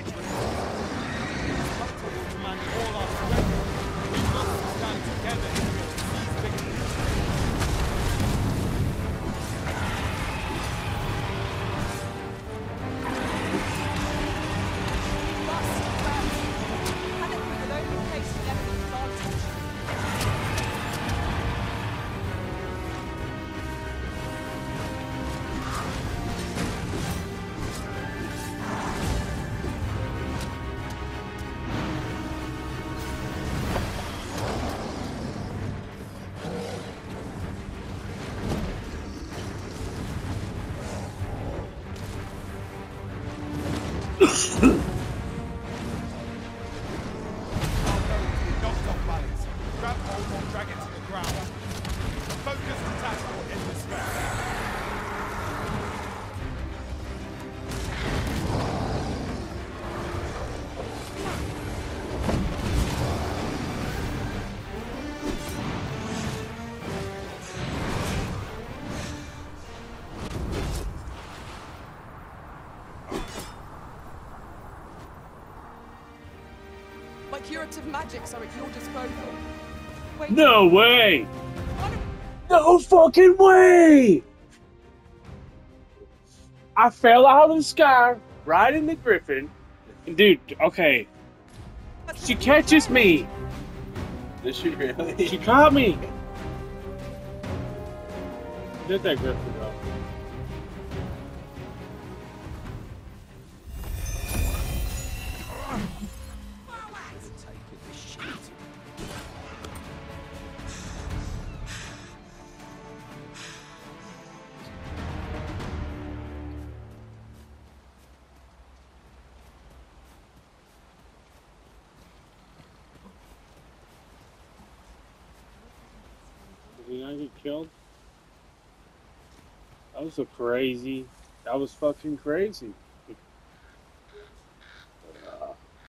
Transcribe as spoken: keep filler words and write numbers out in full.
Curative magics are at your disposal. Wait, no way! No fucking way! I fell out of the sky, riding the griffin. And dude, okay. She catches me. Did she really? She caught me. Did that griffin go? Did I get killed? That was a crazy. That was fucking crazy.